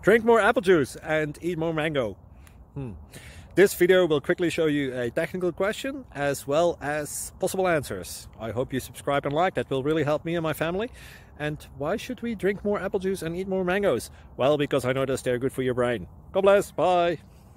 Drink more apple juice and eat more mango. This video will quickly show you a technical question as well as possible answers. I hope you subscribe and like, that will really help me and my family. And why should we drink more apple juice and eat more mangoes? Well, because I noticed they're good for your brain. God bless, bye!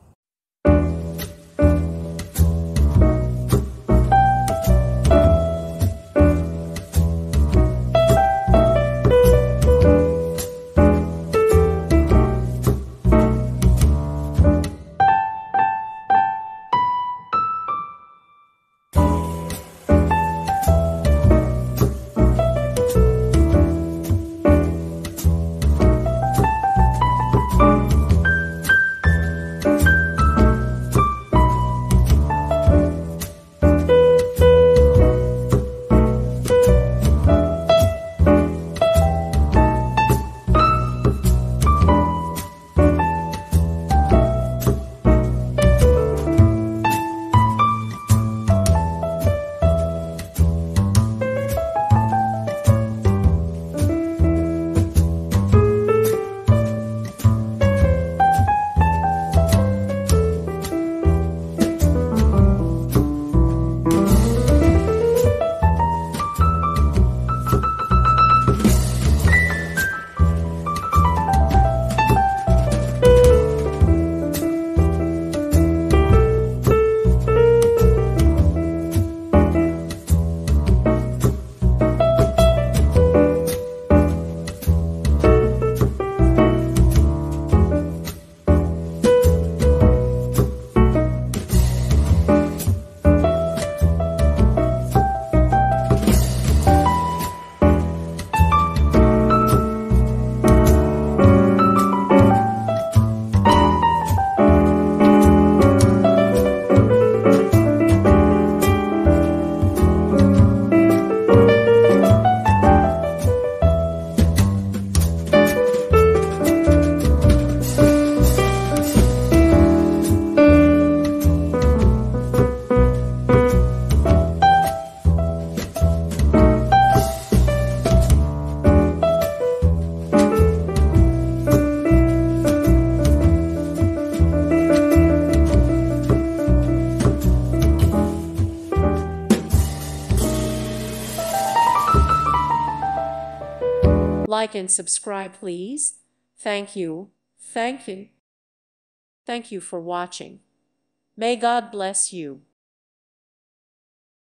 Like and subscribe, please. Thank you. Thank you. Thank you for watching. May God bless you.